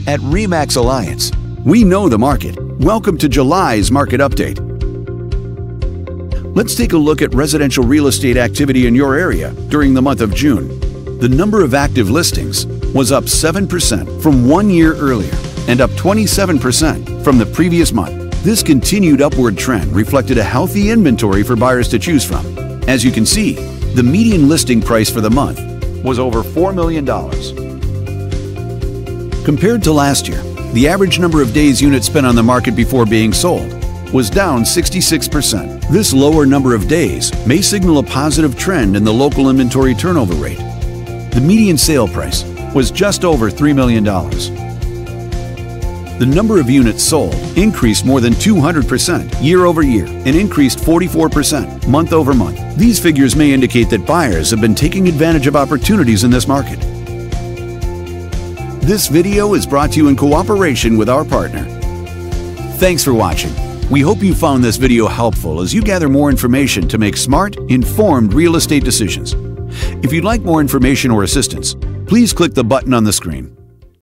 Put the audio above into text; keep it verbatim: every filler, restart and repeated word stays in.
At REMAX Alliance, we know the market. Welcome to July's Market Update. Let's take a look at residential real estate activity in your area during the month of June. The number of active listings was up seven percent from one year earlier and up twenty-seven percent from the previous month. This continued upward trend reflected a healthy inventory for buyers to choose from. As you can see, the median listing price for the month was over four million dollars. Compared to last year, the average number of days units spent on the market before being sold was down sixty-six percent. This lower number of days may signal a positive trend in the local inventory turnover rate. The median sale price was just over three million dollars. The number of units sold increased more than two hundred percent year over year and increased forty-four percent month over month. These figures may indicate that buyers have been taking advantage of opportunities in this market. This video is brought to you in cooperation with our partner. Thanks for watching. We hope you found this video helpful as you gather more information to make smart, informed real estate decisions. If you'd like more information or assistance, please click the button on the screen.